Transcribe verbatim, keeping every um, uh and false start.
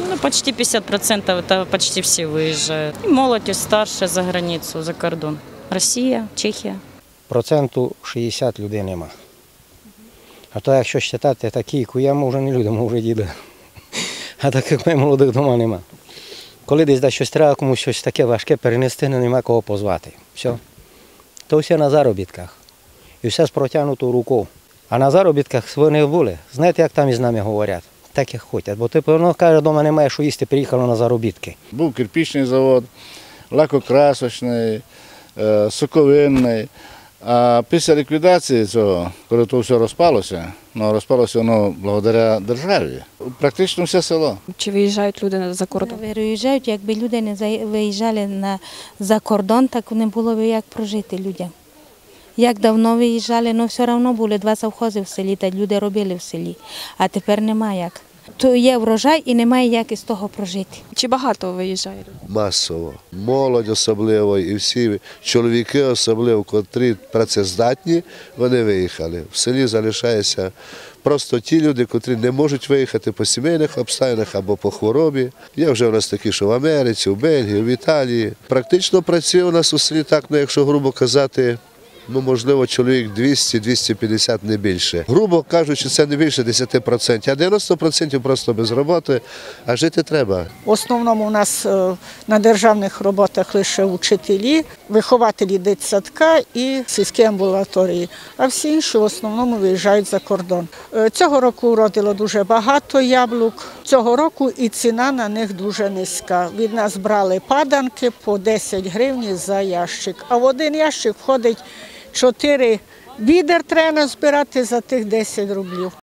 Ну, почти пятьдесят процентов это почти все выезжают. И молодь, и старше за границу, за кордон. Росія, Чехія. Проценту шістдесят людей нема. А то якщо вважати такі, як я, ми вже не люди, ми вже діди. А таких ми молодих вдома нема. Коли десь щось треба комусь щось таке важке перенести, нема кого позвати. Все. То все на заробітках. І все з протягнутою рукою. А на заробітках вони були. Знаєте, як там із нами говорять? Так як хочуть. Бо ти, ну, каже, вдома немає що їсти, приїхали на заробітки. Був кирпичний завод, лакокрасочний, соковинний. А після ліквідації цього, коли це все розпалося, ну, розпалося воно благодаря державі, практично все село. Чи виїжджають люди за кордон? Виїжджають, якби люди не виїжджали на, за кордон, так не було б як прожити людям. Як давно виїжджали, ну все одно були два совхози в селі, та люди робили в селі, а тепер немає як. То є врожай і немає як із того прожити. Чи багато виїжджає? Масово. Молодь особливо і всі чоловіки особливо, котрі працездатні, вони виїхали. В селі залишаються просто ті люди, котрі не можуть виїхати по сімейних обставинах або по хворобі. Є вже у нас такі, що в Америці, в Бельгії, в Італії. Практично працює у нас у селі так, ну якщо грубо казати, ну, можливо, чоловік двісті - двісті п'ятдесят, не більше. Грубо кажучи, це не більше десяти відсотків, а дев'яносто відсотків просто без роботи, а жити треба. В основному у нас на державних роботах лише вчителі, вихователі дитсадка і сільські амбулаторії, а всі інші в основному виїжджають за кордон. Цього року уродило дуже багато яблук, цього року і ціна на них дуже низька. Від нас брали паданки по десять гривень за ящик, а в один ящик входить чотири відер, треба збирати за тих десять рублів.